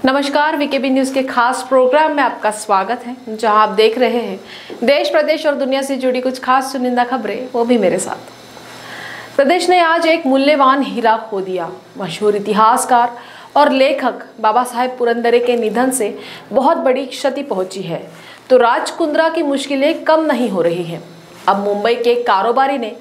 नमस्कार, VKB news के खास प्रोग्राम में आपका स्वागत है, जहां आप देख रहे हैं देश प्रदेश और दुनिया से जुड़ी कुछ खास चुनिंदा खबरें, वो भी मेरे साथ। प्रदेश ने आज एक मूल्यवान हीरा खो दिया। मशहूर इतिहासकार और लेखक बाबा साहेब पुरंदरे के निधन से बहुत बड़ी क्षति पहुंची है, तो राज कुंद्रा की मुश्किलें कम नहीं हो रही हैं। अब मुंबई के एक कारोबारी ने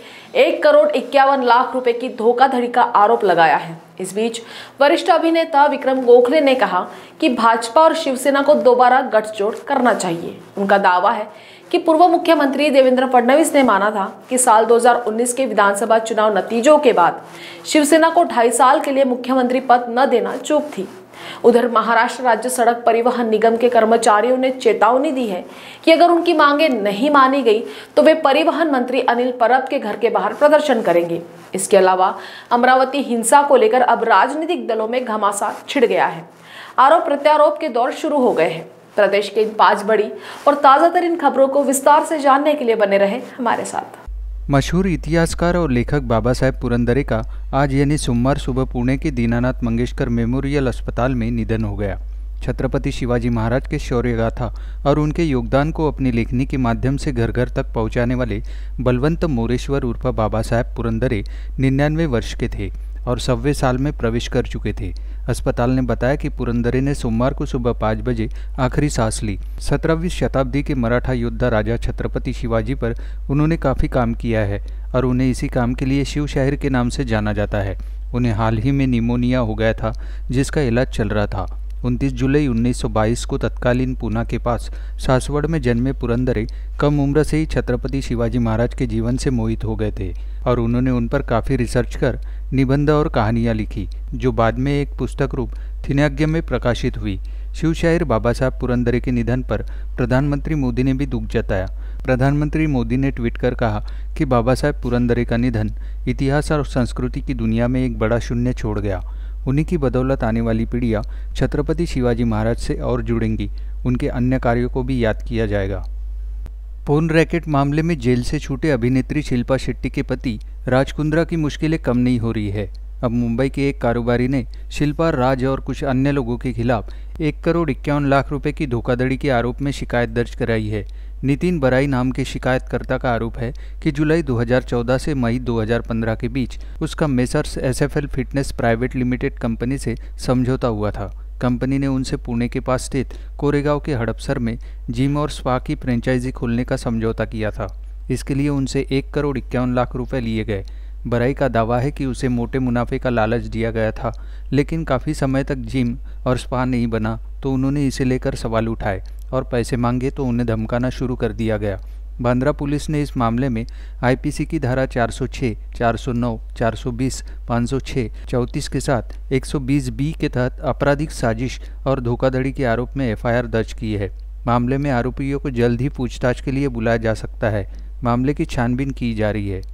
1,51,00,000 रुपए की धोखाधड़ी का आरोप लगाया है। इस बीच वरिष्ठ अभिनेता विक्रम गोखले ने कहा कि भाजपा और शिवसेना को दोबारा गठजोड़ करना चाहिए। उनका दावा है कि पूर्व मुख्यमंत्री देवेंद्र फडणवीस ने माना था कि साल 2019 के विधानसभा चुनाव नतीजों के बाद शिवसेना को 2.5 साल के लिए मुख्यमंत्री पद न देना चूक थी। उधर महाराष्ट्र राज्य सड़क परिवहन निगम के कर्मचारियों ने चेतावनी दी है कि अगर उनकी मांगे नहीं मानी गई तो वे परिवहन मंत्री अनिल परब के घर के बाहर प्रदर्शन करेंगे। इसके अलावा अमरावती हिंसा को लेकर अब राजनीतिक दलों में घमासान छिड़ गया है। आरोप प्रत्यारोप के दौर शुरू हो गए हैं। प्रदेश के इन 5 बड़ी और ताजा तरीन खबरों को विस्तार से जानने के लिए बने रहे हमारे साथ। मशहूर इतिहासकार और लेखक बाबा साहेब पुरंदरे का आज यानी सोमवार सुबह पुणे के दीनानाथ मंगेशकर मेमोरियल अस्पताल में निधन हो गया। छत्रपति शिवाजी महाराज के शौर्य गाथा और उनके योगदान को अपनी लेखनी के माध्यम से घर घर तक पहुंचाने वाले बलवंत मोरेश्वर उर्फ बाबा साहेब पुरंदरे 99 वर्ष के थे और 100वें साल में प्रवेश कर चुके थे। अस्पताल ने बताया कि पुरंदरे ने सोमवार को सुबह 5 बजे आखिरी सांस ली। 17वीं शताब्दी के मराठा योद्धा राजा छत्रपति शिवाजी पर उन्होंने काफ़ी काम किया है और उन्हें इसी काम के लिए शिव शाहिर के नाम से जाना जाता है। उन्हें हाल ही में निमोनिया हो गया था, जिसका इलाज चल रहा था। 29 जुलाई 1922 को तत्कालीन पूना के पास सासवड़ में जन्मे पुरंदरे कम उम्र से ही छत्रपति शिवाजी महाराज के जीवन से मोहित हो गए थे और उन्होंने उन पर काफ़ी रिसर्च कर निबंध और कहानियाँ लिखी, जो बाद में एक पुस्तक रूप थिनाग्य में प्रकाशित हुई। शिव शाहिर बाबा साहब पुरंदरे के निधन पर प्रधानमंत्री मोदी ने भी दुख जताया। प्रधानमंत्री मोदी ने ट्वीट कर कहा कि बाबा साहब पुरंदरे का निधन इतिहास और संस्कृति की दुनिया में एक बड़ा शून्य छोड़ गया। उन्हीं की बदौलत आने वाली पीढ़ियाँ छत्रपति शिवाजी महाराज से और जुड़ेंगी। उनके अन्य कार्यों को भी याद किया जाएगा। फोन रैकेट मामले में जेल से छूटे अभिनेत्री शिल्पा शेट्टी के पति राज कुंद्रा की मुश्किलें कम नहीं हो रही है। अब मुंबई के एक कारोबारी ने शिल्पा, राज और कुछ अन्य लोगों के खिलाफ 1,51,00,000 रुपए की धोखाधड़ी के आरोप में शिकायत दर्ज कराई है। नितिन बराई नाम के शिकायतकर्ता का आरोप है कि जुलाई 2014 से मई 2015 के बीच उसका messrs SFL fitness private limited company से समझौता हुआ था। कंपनी ने उनसे पुणे के पास स्थित कोरेगांव के हड़पसर में जिम और स्पा की फ्रेंचाइजी खोलने का समझौता किया था। इसके लिए उनसे 1,51,00,000 रुपए लिए गए। बराई का दावा है कि उसे मोटे मुनाफे का लालच दिया गया था, लेकिन काफ़ी समय तक जिम और स्पा नहीं बना तो उन्होंने इसे लेकर सवाल उठाए और पैसे मांगे तो उन्हें धमकाना शुरू कर दिया गया। बांद्रा पुलिस ने इस मामले में IPC की धारा 406, 409, 420, 506, 34 के साथ 120B के तहत आपराधिक साजिश और धोखाधड़ी के आरोप में FIR दर्ज की है। मामले में आरोपियों को जल्द ही पूछताछ के लिए बुलाया जा सकता है। मामले की छानबीन की जा रही है।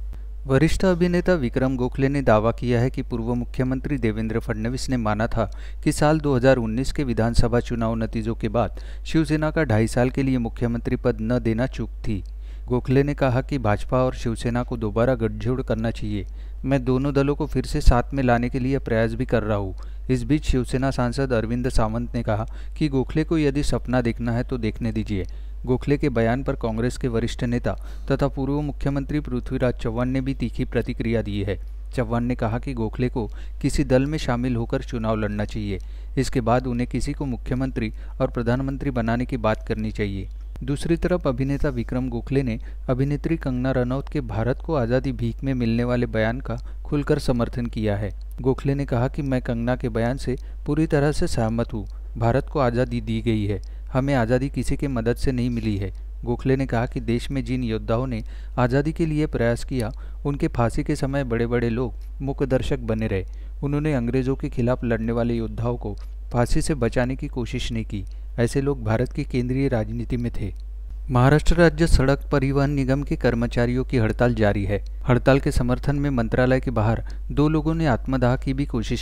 वरिष्ठ अभिनेता विक्रम गोखले ने दावा किया है कि पूर्व मुख्यमंत्री देवेंद्र फडणवीस ने माना था कि साल 2019 के विधानसभा चुनाव नतीजों के बाद शिवसेना का 2.5 साल के लिए मुख्यमंत्री पद न देना चूक थी। गोखले ने कहा कि भाजपा और शिवसेना को दोबारा गठजोड़ करना चाहिए। मैं दोनों दलों को फिर से साथ में लाने के लिए प्रयास भी कर रहा हूँ। इस बीच शिवसेना सांसद अरविंद सावंत ने कहा कि गोखले को यदि सपना देखना है तो देखने दीजिए। गोखले के बयान पर कांग्रेस के वरिष्ठ नेता तथा पूर्व मुख्यमंत्री पृथ्वीराज चव्हाण ने भी तीखी प्रतिक्रिया दी है। चव्हाण ने कहा कि गोखले को किसी दल में शामिल होकर चुनाव लड़ना चाहिए। इसके बाद उन्हें किसी को मुख्यमंत्री और प्रधानमंत्री बनाने की बात करनी चाहिए। दूसरी तरफ अभिनेता विक्रम गोखले ने अभिनेत्री कंगना रनौत के भारत को आज़ादी भीख में मिलने वाले बयान का खुलकर समर्थन किया है। गोखले ने कहा कि मैं कंगना के बयान से पूरी तरह से सहमत हूँ। भारत को आज़ादी दी गई है, हमें आज़ादी किसी के मदद से नहीं मिली है। गोखले ने कहा कि देश में जिन योद्धाओं ने आज़ादी के लिए प्रयास किया, उनके फांसी के समय बड़े बड़े लोग मुख्य दर्शक बने रहे। उन्होंने अंग्रेज़ों के खिलाफ लड़ने वाले योद्धाओं को फांसी से बचाने की कोशिश नहीं की। ऐसे लोग भारत की केंद्रीय राजनीति में थे। महाराष्ट्र राज्य सड़क परिवहन निगम के कर्मचारियों की हड़ताल जारी है। हड़ताल के समर्थन में मंत्रालय के बाहर 2 लोगों ने आत्मदाह की भी कोशिश की।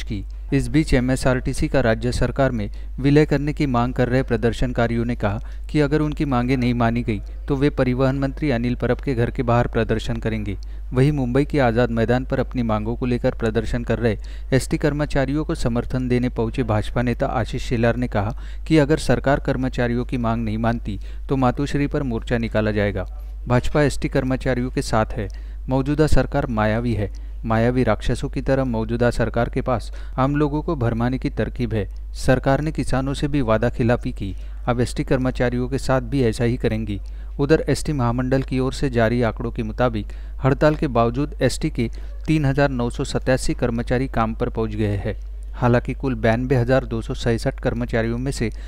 इस बीच MSRTC का राज्य सरकार में विलय करने की मांग कर रहे प्रदर्शनकारियों ने कहा कि अगर उनकी मांगें नहीं मानी गई तो वे परिवहन मंत्री अनिल परब के घर के बाहर प्रदर्शन करेंगे। वहीं मुंबई के आज़ाद मैदान पर अपनी मांगों को लेकर प्रदर्शन कर रहे ST कर्मचारियों को समर्थन देने पहुंचे भाजपा नेता आशीष शेलार ने कहा कि अगर सरकार कर्मचारियों की मांग नहीं मानती तो मातोश्री पर मोर्चा निकाला जाएगा। भाजपा ST कर्मचारियों के साथ है। मौजूदा सरकार मायावी है। मायावी राक्षसों की तरह मौजूदा सरकार के पास आम लोगों को भरमाने की तरकीब है। सरकार ने किसानों से भी वादा खिलाफी की, अब ST कर्मचारियों के साथ भी ऐसा ही करेंगी। उधर ST महामंडल की ओर से जारी आंकड़ों के मुताबिक हड़ताल के बावजूद ST के 3,987 कर्मचारी काम पर पहुंच गए हैं। हालांकि कुल 92,267 कर्मचारियों में से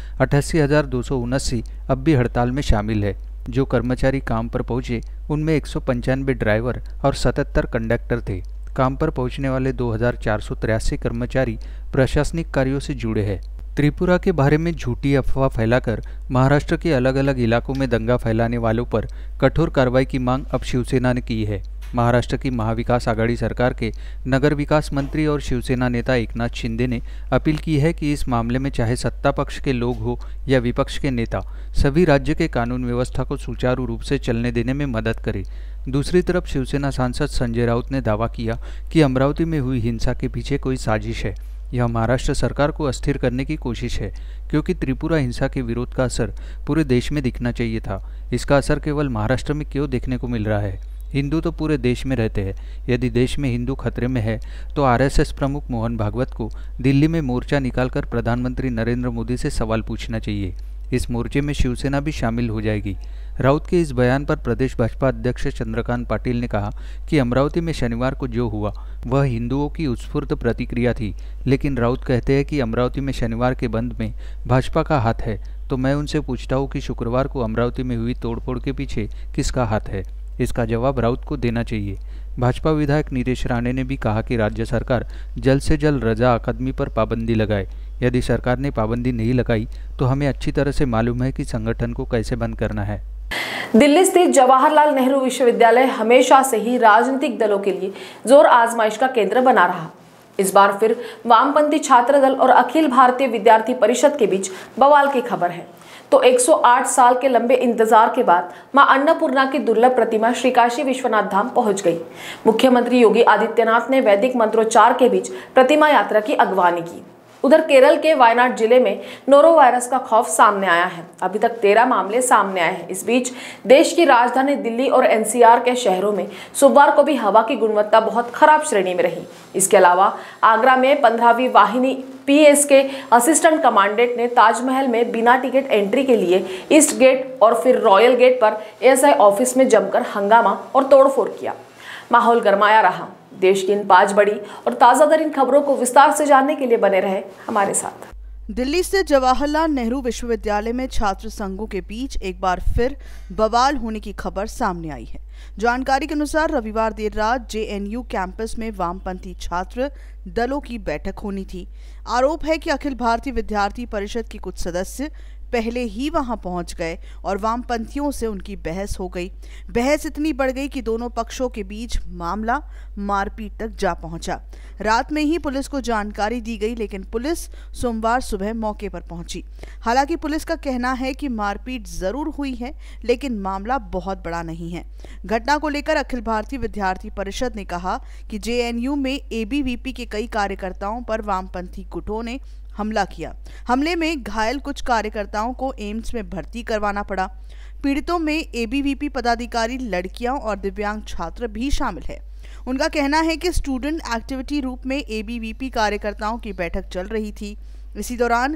88,279 अब भी हड़ताल में शामिल है। जो कर्मचारी काम पर पहुंचे उनमें 195 ड्राइवर और 77 कंडक्टर थे। काम पर पहुंचने वाले 2,483 कर्मचारी प्रशासनिक कार्यों से जुड़े हैं। त्रिपुरा के बारे में झूठी अफवाह फैलाकर महाराष्ट्र के अलग अलग इलाकों में दंगा फैलाने वालों पर कठोर कार्रवाई की मांग अब शिवसेना ने की है। महाराष्ट्र की महाविकास आघाड़ी सरकार के नगर विकास मंत्री और शिवसेना नेता एकनाथ शिंदे ने अपील की है कि इस मामले में चाहे सत्ता पक्ष के लोग हो या विपक्ष के नेता, सभी राज्य के कानून व्यवस्था को सुचारू रूप से चलने देने में मदद करें। दूसरी तरफ शिवसेना सांसद संजय राउत ने दावा किया कि अमरावती में हुई हिंसा के पीछे कोई साजिश है। यह महाराष्ट्र सरकार को अस्थिर करने की कोशिश है, क्योंकि त्रिपुरा हिंसा के विरोध का असर पूरे देश में दिखना चाहिए था। इसका असर केवल महाराष्ट्र में क्यों देखने को मिल रहा है? हिंदू तो पूरे देश में रहते हैं। यदि देश में हिंदू खतरे में है तो RSS प्रमुख मोहन भागवत को दिल्ली में मोर्चा निकालकर प्रधानमंत्री नरेंद्र मोदी से सवाल पूछना चाहिए। इस मोर्चे में शिवसेना भी शामिल हो जाएगी। राउत के इस बयान पर प्रदेश भाजपा अध्यक्ष चंद्रकांत पाटिल ने कहा कि अमरावती में शनिवार को जो हुआ वह हिंदुओं की उत्स्फूर्त प्रतिक्रिया थी, लेकिन राउत कहते हैं कि अमरावती में शनिवार के बंद में भाजपा का हाथ है। तो मैं उनसे पूछता हूँ कि शुक्रवार को अमरावती में हुई तोड़फोड़ के पीछे किसका हाथ है? इसका जवाब राउत को देना चाहिए। भाजपा विधायक नीलेश राणे ने भी कहा कि राज्य सरकार जल्द से जल्द रजा अकादमी पर पाबंदी लगाए। यदि सरकार ने पाबंदी नहीं लगाई तो हमें अच्छी तरह से मालूम है कि संगठन को कैसे बंद करना है। दिल्ली स्थित जवाहरलाल नेहरू विश्वविद्यालय हमेशा से ही राजनीतिक दलों के लिए जोर आजमाइश का केंद्र बना रहा। इस बार फिर वामपंथी छात्र दल और अखिल भारतीय विद्यार्थी परिषद के बीच बवाल की खबर है। तो 108 साल के लंबे इंतजार के बाद मां अन्नपूर्णा की दुर्लभ प्रतिमा श्री काशी विश्वनाथ धाम पहुंच गई। मुख्यमंत्री योगी आदित्यनाथ ने वैदिक मंत्रोच्चार के बीच प्रतिमा यात्रा की अगवानी की। उधर केरल के वायनाड जिले में नोरो वायरस का खौफ सामने आया है। अभी तक 13 मामले सामने आए हैं। इस बीच देश की राजधानी दिल्ली और NCR के शहरों में सोमवार को भी हवा की गुणवत्ता बहुत खराब श्रेणी में रही। इसके अलावा आगरा में 15वीं वाहिनी PS के असिस्टेंट कमांडेंट ने ताजमहल में बिना टिकट एंट्री के लिए ईस्ट गेट और फिर रॉयल गेट पर ASI ऑफिस में जमकर हंगामा और तोड़फोड़ किया। माहौल गरमाया रहा। देश की इन 5 बड़ी और ताज़ा तरीन खबरों को विस्तार से जानने के लिए बने रहे हमारे साथ। दिल्ली स्थित जवाहरलाल नेहरू विश्वविद्यालय में छात्र संघों के बीच एक बार फिर बवाल होने की खबर सामने आई है। जानकारी के अनुसार रविवार देर रात JNU कैंपस में वामपंथी छात्र दलों की बैठक होनी थी। आरोप है कि अखिल भारतीय विद्यार्थी परिषद के कुछ सदस्य पहले ही वहां पहुंच गए और वामपंथियों से उनकी बहस हो गई। बहस इतनी बढ़ गई कि दोनों पक्षों के बीच मामला मारपीट तक जा पहुंचा। रात में ही पुलिस को जानकारी दी गई, लेकिन पुलिस सोमवार सुबह मौके पर पहुंची। हालांकि पुलिस का कहना है कि मारपीट जरूर हुई है, लेकिन मामला बहुत बड़ा नहीं है। घटना को लेकर अखिल भारतीय विद्यार्थी परिषद ने कहा कि JNU में ABVP के कई कार्यकर्ताओं पर वामपंथी गुटों ने हमला किया। हमले में घायल कुछ कार्यकर्ताओं को एम्स में भर्ती करवाना पड़ा। पीड़ितों में ABVP पदाधिकारी, लड़कियां और दिव्यांग छात्र भी शामिल है। उनका कहना है कि स्टूडेंट एक्टिविटी रूप में ABVP कार्यकर्ताओं की बैठक चल रही थी। इसी दौरान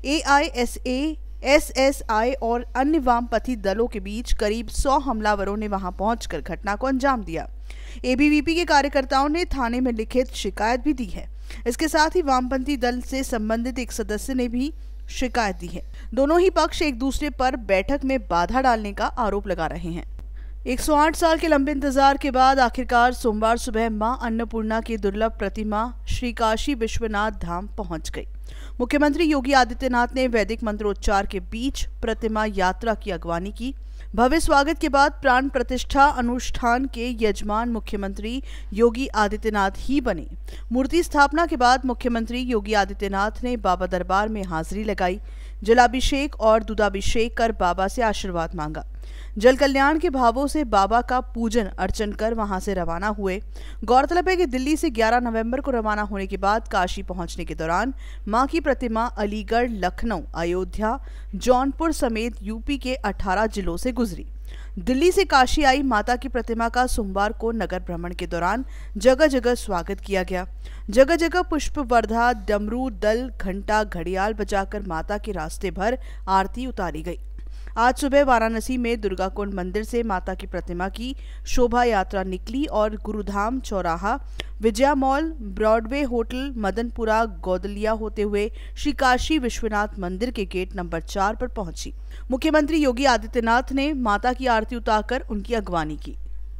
AISA, SSI और अन्य वामपंथी दलों के बीच करीब 100 हमलावरों ने वहां पहुंचकर घटना को अंजाम दिया। ABVP के कार्यकर्ताओं ने थाने में लिखित शिकायत भी दी है। इसके साथ ही वामपंथी दल से संबंधित एक सदस्य ने भी शिकायत दी है। दोनों ही पक्ष एक दूसरे पर बैठक में बाधा डालने का आरोप लगा रहे हैं। 108 साल के लंबे इंतजार के बाद आखिरकार सोमवार सुबह मां अन्नपूर्णा की दुर्लभ प्रतिमा श्री काशी विश्वनाथ धाम पहुंच गई। मुख्यमंत्री योगी आदित्यनाथ ने वैदिक मंत्रोच्चार के बीच प्रतिमा यात्रा की अगवानी की। भव्य स्वागत के बाद प्राण प्रतिष्ठा अनुष्ठान के यजमान मुख्यमंत्री योगी आदित्यनाथ ही बने। मूर्ति स्थापना के बाद मुख्यमंत्री योगी आदित्यनाथ ने बाबा दरबार में हाजिरी लगाई, जलाभिषेक और दूधाभिषेक कर बाबा से आशीर्वाद मांगा। जल कल्याण के भावों से बाबा का पूजन अर्चन कर वहां से रवाना हुए। गौरतलब है कि दिल्ली से 11 नवंबर को रवाना होने के बाद काशी पहुंचने के दौरान मां की प्रतिमा अलीगढ़, लखनऊ, अयोध्या, जौनपुर समेत यूपी के 18 जिलों से गुजरी। दिल्ली से काशी आई माता की प्रतिमा का सोमवार को नगर भ्रमण के दौरान जगह जगह स्वागत किया गया। जगह जगह पुष्प वर्धा, डमरू दल, घंटा, घड़ियाल बजाकर माता के रास्ते भर आरती उतारी गई। आज सुबह वाराणसी में दुर्गा कुंड मंदिर से माता की प्रतिमा की शोभा यात्रा निकली और गुरुधाम चौराहा, Vijaya mall, Broadway hotel, Madanpura, Godaulia होते हुए श्री काशी विश्वनाथ मंदिर के गेट नंबर 4 पर पहुंची। मुख्यमंत्री योगी आदित्यनाथ ने माता की आरती उतारकर उनकी अगवानी की।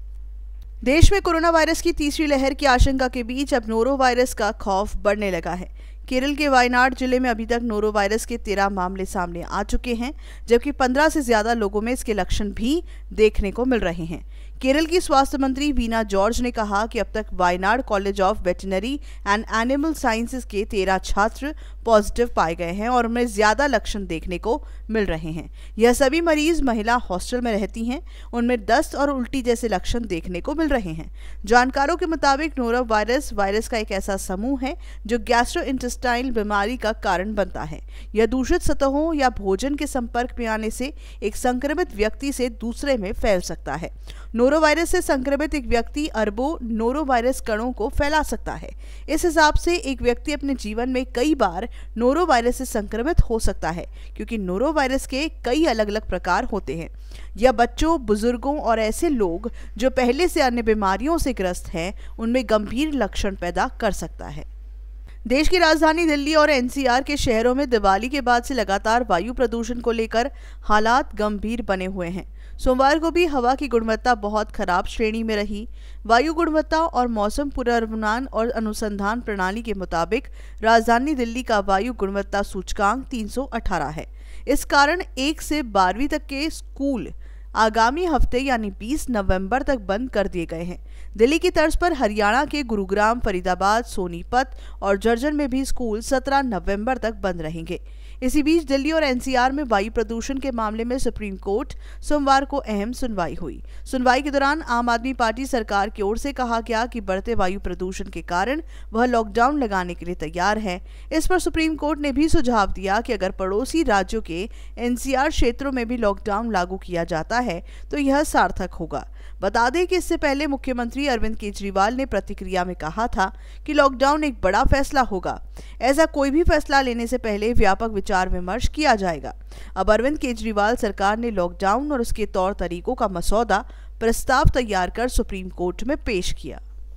देश में कोरोना वायरस की तीसरी लहर की आशंका के बीच अब नोरो वायरस का खौफ बढ़ने लगा है। केरल के वायनाड जिले में अभी तक नोरो वायरस के 13 मामले सामने आ चुके हैं, जबकि 15 से ज्यादा लोगों में इसके लक्षण भी देखने को मिल रहे हैं। केरल की स्वास्थ्य मंत्री वीना जॉर्ज ने कहा कि अब तक Wayanad college of veterinary and animal sciences के 13 छात्र पॉजिटिव पाए गए हैं और उनमें ज्यादा लक्षण देखने को मिल रहे हैं। यह सभी मरीज महिला हॉस्टल में रहती हैं। उनमें दस्त और उल्टी जैसे लक्षण देखने को मिल रहे हैं। जानकारों के मुताबिक नोरो वायरस का एक ऐसा समूह है जो गैस्ट्रोइंटेस्टाइनल बीमारी का कारण बनता है। यह दूषित सतहों या भोजन के संपर्क में आने से एक संक्रमित व्यक्ति से दूसरे में फैल सकता है। नोरो वायरस से संक्रमित एक व्यक्ति अरबों नोरो वायरस कणों को फैला सकता है। इस हिसाब से एक व्यक्ति अपने जीवन में कई बार नोरो वायरस से संक्रमित हो सकता है, क्योंकि नोरो वायरस के कई अलग अलग प्रकार होते हैं। यह बच्चों, बुजुर्गों और ऐसे लोग जो पहले से अन्य बीमारियों से ग्रस्त हैं, उनमें गंभीर लक्षण पैदा कर सकता है। देश की राजधानी दिल्ली और एनसीआर के शहरों में दिवाली के बाद से लगातार वायु प्रदूषण को लेकर हालात गंभीर बने हुए हैं। सोमवार को भी हवा की गुणवत्ता बहुत खराब श्रेणी में रही। वायु गुणवत्ता और मौसम पूर्वानुमान और अनुसंधान प्रणाली के मुताबिक राजधानी दिल्ली का वायु गुणवत्ता सूचकांक 318 है। इस कारण 1 से 12वीं तक के स्कूल आगामी हफ्ते यानी 20 नवंबर तक बंद कर दिए गए हैं। दिल्ली की तर्ज पर हरियाणा के गुरुग्राम, फरीदाबाद, सोनीपत और झज्जर में भी स्कूल 17 नवंबर तक बंद रहेंगे। इसी बीच दिल्ली और एनसीआर में वायु प्रदूषण के मामले में सुप्रीम कोर्ट सोमवार को अहम सुनवाई हुई। सुनवाई के दौरान आम आदमी पार्टी सरकार की ओर से कहा गया कि बढ़ते वायु प्रदूषण के कारण वह लॉकडाउन लगाने के लिए तैयार है। इस पर सुप्रीम कोर्ट ने भी सुझाव दिया कि अगर पड़ोसी राज्यों के एनसीआर क्षेत्रों में भी लॉकडाउन लागू किया जाता है तो यह सार्थक होगा। बता दें कि इससे पहले मुख्यमंत्री अरविंद केजरीवाल ने प्रतिक्रिया में कहा था कि लॉकडाउन एक बड़ा फैसला होगा। ऐसा कोई भी फैसला लेने से पहले व्यापक विचार विमर्श किया जाएगा। अब अरविंद केजरीवाल सरकार ने लॉकडाउन और उसके तौर तरीकों का मसौदा प्रस्ताव तैयार कर सुप्रीम कोर्ट में पेश किया।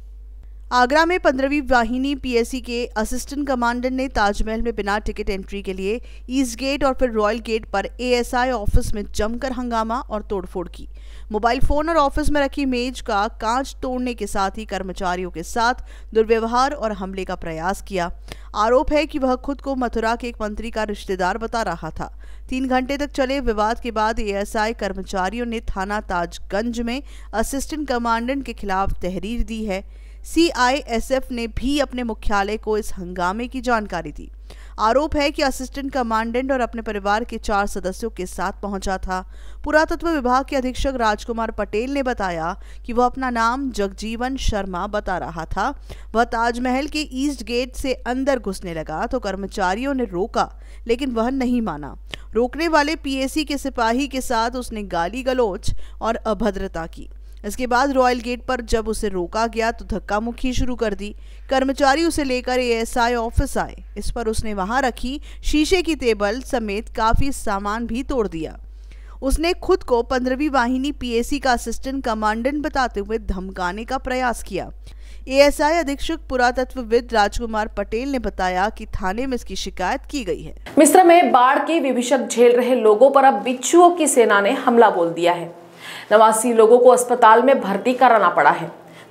आगरा में 15वीं वाहिनी पीएसी के असिस्टेंट कमांडेंट ने ताजमहल में बिना टिकट एंट्री के लिए ईस्ट गेट और फिर रॉयल गेट पर एएसआई ऑफिस में जमकर हंगामा और तोड़फोड़ की। मोबाइल फोन और ऑफिस में रखी मेज का कांच तोड़ने के साथ ही कर्मचारियों के साथ दुर्व्यवहार और हमले का प्रयास किया। आरोप है कि वह खुद को मथुरा के एक मंत्री का रिश्तेदार बता रहा था। 3 घंटे तक चले विवाद के बाद एएसआई कर्मचारियों ने थाना ताजगंज में असिस्टेंट कमांडेंट के खिलाफ तहरीर दी है। सीआईएसएफ ने भी अपने मुख्यालय को इस हंगामे की जानकारी दी। आरोप है कि असिस्टेंट कमांडेंट और अपने परिवार के 4 सदस्यों के साथ पहुंचा था। पुरातत्व विभाग के अधीक्षक राजकुमार पटेल ने बताया कि वह अपना नाम जगजीवन शर्मा बता रहा था। वह ताजमहल के ईस्ट गेट से अंदर घुसने लगा तो कर्मचारियों ने रोका, लेकिन वह नहीं माना। रोकने वाले पीएसी के सिपाही के साथ उसने गाली गलौज और अभद्रता की। इसके बाद रॉयल गेट पर जब उसे रोका गया तो धक्का मुक्की शुरू कर दी। कर्मचारी उसे लेकर एएसआई ऑफिस आए। इस पर उसने वहां रखी शीशे की टेबल समेत काफी सामान भी तोड़ दिया। उसने खुद को 15वीं वाहिनी पीएसी का असिस्टेंट कमांडेंट बताते हुए धमकाने का प्रयास किया। एएसआई अधीक्षक पुरातत्वविद राजकुमार पटेल ने बताया कि थाने में इसकी शिकायत की गई है। मिस्र में बाढ़ की विभीषक झेल रहे लोगों पर अब बिच्छुओं की सेना ने हमला बोल दिया है। 89 लोगों को अस्पताल में भर्ती कराना पड़ा है।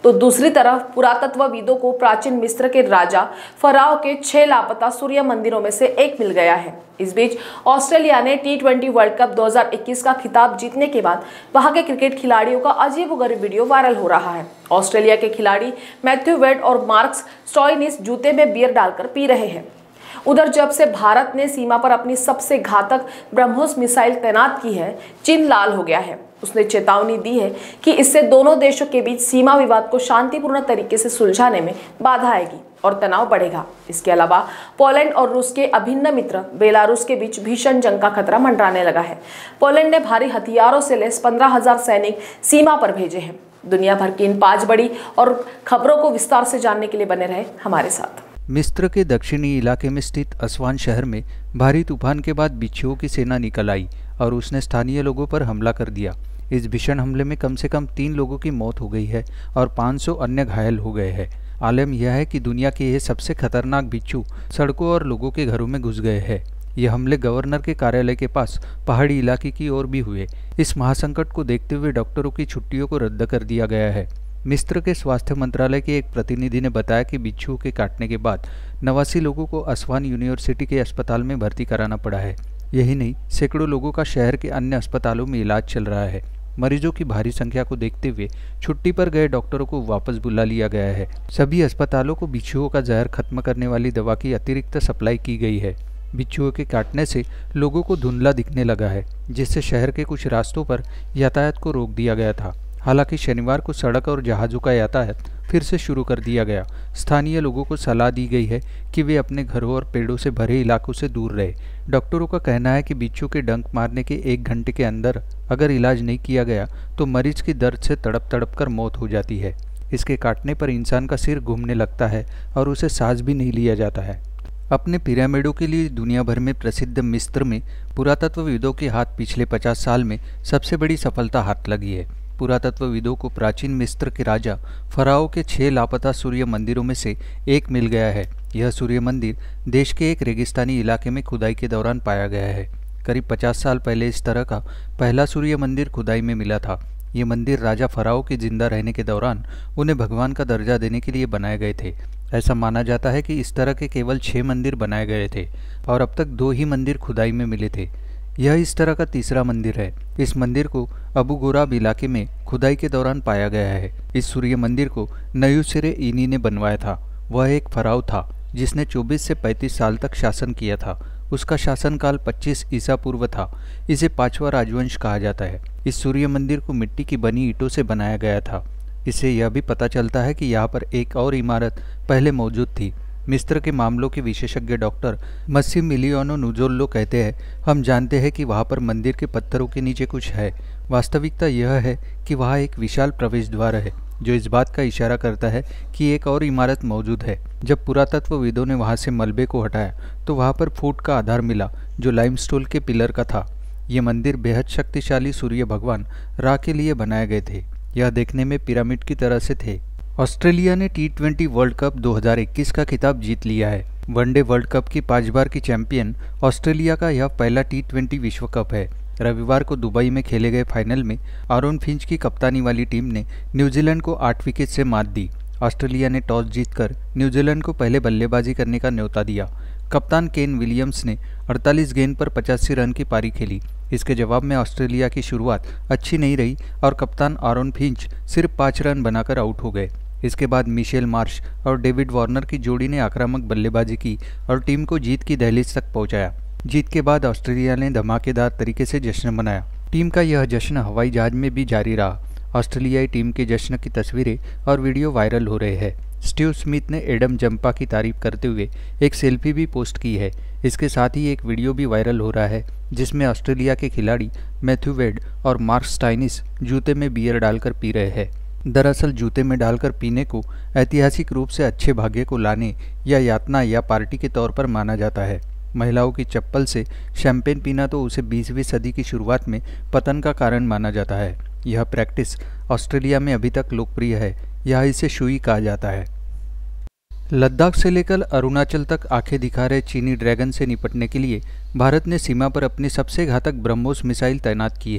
तो दूसरी तरफ पुरातत्वविदों को प्राचीन मिस्र के राजा फराओ के 6 लापता सूर्य मंदिरों में से एक मिल गया है। इस बीच ऑस्ट्रेलिया ने T20 वर्ल्ड कप 2021 का खिताब जीतने के बाद वहां के क्रिकेट खिलाड़ियों का अजीबोगरीब वीडियो वायरल हो रहा है। ऑस्ट्रेलिया के खिलाड़ी मैथ्यू वेड और मार्कस स्टोइनिस जूते में बियर डालकर पी रहे हैं। उधर जब से भारत ने सीमा पर अपनी सबसे घातक ब्रह्मोस मिसाइल तैनात की है, चीन लाल हो गया है। उसने चेतावनी दी है कि इससे दोनों देशों के बीच सीमा विवाद को शांतिपूर्ण तरीके से सुलझाने में बाधा आएगी और तनाव बढ़ेगा। इसके अलावा पोलैंड और रूस के अभिन्न मित्र बेलारूस के बीच भीषण जंग का खतरा मंडराने लगा है। पोलैंड ने भारी हथियारों से लैस 15,000 सैनिक सीमा पर भेजे हैं। दुनिया भर की इन 5 बड़ी और खबरों को विस्तार से जानने के लिए बने रहे हमारे साथ। मिस्र के दक्षिणी इलाके में स्थित अस्वान शहर में भारी तूफान के बाद बिच्छुओं की सेना निकल आई और उसने स्थानीय लोगों पर हमला कर दिया। इस भीषण हमले में कम से कम 3 लोगों की मौत हो गई है और 500 अन्य घायल हो गए हैं। आलम यह है कि दुनिया के ये सबसे खतरनाक बिच्छू सड़कों और लोगों के घरों में घुस गए हैं। ये हमले गवर्नर के कार्यालय के पास पहाड़ी इलाके की ओर भी हुए। इस महासंकट को देखते हुए डॉक्टरों की छुट्टियों को रद्द कर दिया गया है। मिस्र के स्वास्थ्य मंत्रालय के एक प्रतिनिधि ने बताया कि बिच्छुओं के काटने के बाद 89 लोगों को अस्वान यूनिवर्सिटी के अस्पताल में भर्ती कराना पड़ा है। यही नहीं, सैकड़ों लोगों का शहर के अन्य अस्पतालों में इलाज चल रहा है। मरीजों की भारी संख्या को देखते हुए छुट्टी पर गए डॉक्टरों को वापस बुला लिया गया है। सभी अस्पतालों को बिच्छुओं का जहर खत्म करने वाली दवा की अतिरिक्त सप्लाई की गई है। बिच्छुओं के काटने से लोगों को धुंधला दिखने लगा है, जिससे शहर के कुछ रास्तों पर यातायात को रोक दिया गया था। हालांकि शनिवार को सड़क और जहाज़ों का यातायात फिर से शुरू कर दिया गया। स्थानीय लोगों को सलाह दी गई है कि वे अपने घरों और पेड़ों से भरे इलाकों से दूर रहे। डॉक्टरों का कहना है कि बिच्छू के डंक मारने के 1 घंटे के अंदर अगर इलाज नहीं किया गया तो मरीज की दर्द से तड़प कर मौत हो जाती है। इसके काटने पर इंसान का सिर घूमने लगता है और उसे सांस भी नहीं लिया जाता है। अपने पिरामिडों के लिए दुनिया भर में प्रसिद्ध मिस्र में पुरातत्वविदों के हाथ पिछले 50 साल में सबसे बड़ी सफलता हाथ लगी है। पुरातत्वविदों को प्राचीन मिस्र के राजा फराओ के 6 लापता सूर्य मंदिरों में से एक मिल गया है। यह सूर्य मंदिर देश के एक रेगिस्तानी इलाके में खुदाई के दौरान पाया गया है। करीब 50 साल पहले इस तरह का पहला सूर्य मंदिर खुदाई में मिला था। ये मंदिर राजा फराओ के जिंदा रहने के दौरान उन्हें भगवान का दर्जा देने के लिए बनाए गए थे। ऐसा माना जाता है कि इस तरह के केवल 6 मंदिर बनाए गए थे और अब तक 2 ही मंदिर खुदाई में मिले थे। यह इस तरह का तीसरा मंदिर है। इस मंदिर को अबू गोराब इलाके में खुदाई के दौरान पाया गया है। इस सूर्य मंदिर को नयूसिरे इनी ने बनवाया था। वह एक फराव था जिसने 24 से 35 साल तक शासन किया था। उसका शासनकाल 25 ईसा पूर्व था। इसे 5वां राजवंश कहा जाता है। इस सूर्य मंदिर को मिट्टी की बनी ईंटों से बनाया गया था। इससे यह भी पता चलता है कि यहाँ पर एक और इमारत पहले मौजूद थी। मिस्र के मामलों के विशेषज्ञ डॉक्टर मस्सिमिलियानो नुज़ोल्लो कहते हैं, हम जानते हैं कि वहाँ पर मंदिर के पत्थरों के नीचे कुछ है। वास्तविकता यह है कि वहाँ एक विशाल प्रवेश द्वार है जो इस बात का इशारा करता है कि एक और इमारत मौजूद है। जब पुरातत्वविदों ने वहाँ से मलबे को हटाया तो वहाँ पर फूट का आधार मिला जो लाइमस्टोन के पिलर का था। ये मंदिर बेहद शक्तिशाली सूर्य भगवान रा के लिए बनाए गए थे। यह देखने में पिरामिड की तरह से थे। ऑस्ट्रेलिया ने T20 वर्ल्ड कप 2021 का खिताब जीत लिया है। वनडे वर्ल्ड कप की 5 बार की चैंपियन ऑस्ट्रेलिया का यह पहला T20 विश्व कप है। रविवार को दुबई में खेले गए फाइनल में आरोन फिंच की कप्तानी वाली टीम ने न्यूजीलैंड को 8 विकेट से मात दी। ऑस्ट्रेलिया ने टॉस जीतकर न्यूजीलैंड को पहले बल्लेबाजी करने का न्योता दिया। कप्तान केन विलियम्स ने 48 गेंद पर 85 रन की पारी खेली। इसके जवाब में ऑस्ट्रेलिया की शुरुआत अच्छी नहीं रही और कप्तान आरोन फिंच सिर्फ 5 रन बनाकर आउट हो गए। इसके बाद मिशेल मार्श और डेविड वार्नर की जोड़ी ने आक्रामक बल्लेबाजी की और टीम को जीत की दहलीज तक पहुंचाया। जीत के बाद ऑस्ट्रेलिया ने धमाकेदार तरीके से जश्न मनाया। टीम का यह जश्न हवाई जहाज में भी जारी रहा। ऑस्ट्रेलियाई टीम के जश्न की तस्वीरें और वीडियो वायरल हो रहे हैं। स्टीव स्मिथ ने एडम जंपा की तारीफ करते हुए एक सेल्फी भी पोस्ट की है। इसके साथ ही एक वीडियो भी वायरल हो रहा है जिसमें ऑस्ट्रेलिया के खिलाड़ी मैथ्यू वेड और मार्कस स्टोइनिस जूते में बियर डालकर पी रहे हैं। दरअसल जूते में डालकर पीने को ऐतिहासिक रूप से अच्छे भाग्य को लाने या यातना या पार्टी के तौर पर माना जाता है। महिलाओं की चप्पल से शैंपेन पीना तो उसे 20वीं सदी की शुरुआत में पतन का कारण माना जाता है। यह प्रैक्टिस ऑस्ट्रेलिया में अभी तक लोकप्रिय है। यहाँ इसे शुई कहा जाता है। लद्दाख से लेकर अरुणाचल तक आंखें दिखा रहे चीनी ड्रैगन से निपटने के लिए भारत ने सीमा पर अपनी सबसे घातक ब्रह्मोस मिसाइल तैनात की है।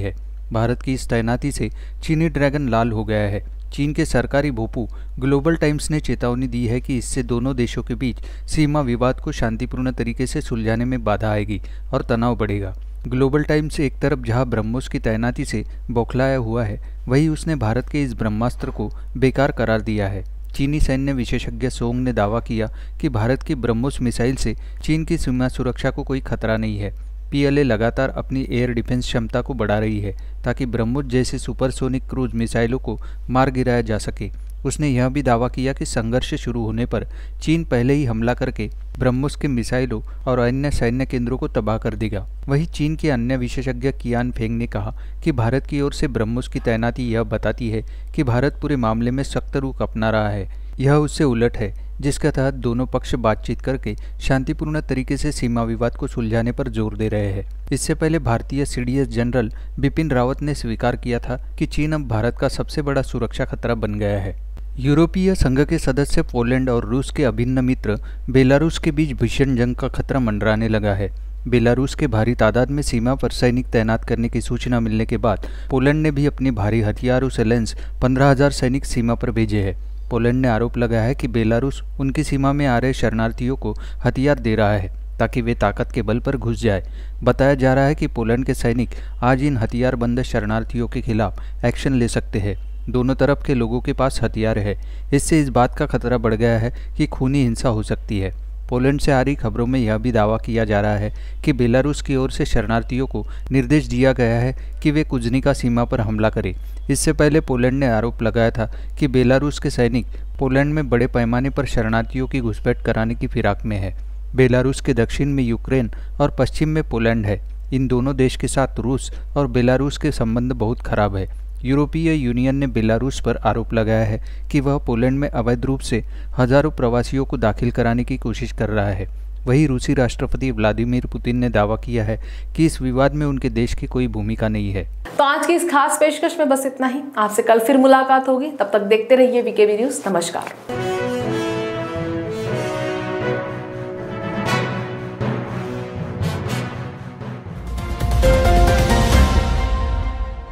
भारत की इस तैनाती से चीनी ड्रैगन लाल हो गया है। चीन के सरकारी भोपू ग्लोबल टाइम्स ने चेतावनी दी है कि इससे दोनों देशों के बीच सीमा विवाद को शांतिपूर्ण तरीके से सुलझाने में बाधा आएगी और तनाव बढ़ेगा। ग्लोबल टाइम्स एक तरफ जहां ब्रह्मोस की तैनाती से बौखलाया हुआ है, वहीं उसने भारत के इस ब्रह्मास्त्र को बेकार करार दिया है। चीनी सैन्य विशेषज्ञ सोंग ने दावा किया कि भारत की ब्रह्मोस मिसाइल से चीन की सीमा सुरक्षा को कोई खतरा नहीं है। पीएलए लगातार अपनी एयर डिफेंस क्षमता को बढ़ा रही है ताकि ब्रह्मोस जैसे सुपरसोनिक क्रूज मिसाइलों को मार गिराया जा सके। उसने यह भी दावा किया कि संघर्ष शुरू होने पर चीन पहले ही हमला करके ब्रह्मोस के मिसाइलों और अन्य सैन्य केंद्रों को तबाह कर देगा। वहीं चीन के अन्य विशेषज्ञ कियान फेंग ने कहा कि भारत की ओर से ब्रह्मोस की तैनाती यह बताती है कि भारत पूरे मामले में सख्त रुख अपना रहा है। यह उससे उलट है जिसके तहत दोनों पक्ष बातचीत करके शांतिपूर्ण तरीके से सीमा विवाद को सुलझाने पर जोर दे रहे हैं। इससे पहले भारतीय सीडीएस जनरल बिपिन रावत ने स्वीकार किया था कि चीन अब भारत का सबसे बड़ा सुरक्षा खतरा बन गया है। यूरोपीय संघ के सदस्य पोलैंड और रूस के अभिन्न मित्र बेलारूस के बीच भीषण जंग का खतरा मंडराने लगा है। बेलारूस के भारी तादाद में सीमा पर सैनिक तैनात करने की सूचना मिलने के बाद पोलैंड ने भी अपनी भारी हथियारों से लैस 15,000 सैनिक सीमा पर भेजे हैं। पोलैंड ने आरोप लगाया है कि बेलारूस उनकी सीमा में आ रहे शरणार्थियों को हथियार दे रहा है ताकि वे ताकत के बल पर घुस जाए। बताया जा रहा है कि पोलैंड के सैनिक आज इन हथियारबंद शरणार्थियों के खिलाफ एक्शन ले सकते हैं। दोनों तरफ के लोगों के पास हथियार है। इससे इस बात का खतरा बढ़ गया है कि खूनी हिंसा हो सकती है। पोलैंड से आ रही खबरों में यह भी दावा किया जा रहा है कि बेलारूस की ओर से शरणार्थियों को निर्देश दिया गया है कि वे कुज्निका सीमा पर हमला करें। इससे पहले पोलैंड ने आरोप लगाया था कि बेलारूस के सैनिक पोलैंड में बड़े पैमाने पर शरणार्थियों की घुसपैठ कराने की फिराक में है। बेलारूस के दक्षिण में यूक्रेन और पश्चिम में पोलैंड है। इन दोनों देश के साथ रूस और बेलारूस के संबंध बहुत खराब है। यूरोपीय यूनियन ने बेलारूस पर आरोप लगाया है कि वह पोलैंड में अवैध रूप से हजारों प्रवासियों को दाखिल कराने की कोशिश कर रहा है। वहीं रूसी राष्ट्रपति व्लादिमीर पुतिन ने दावा किया है कि इस विवाद में उनके देश की कोई भूमिका नहीं है। तो आज की इस खास पेशकश में बस इतना ही। आपसे कल फिर मुलाकात होगी। तब तक देखते रहिए वीकेबी न्यूज़। नमस्कार।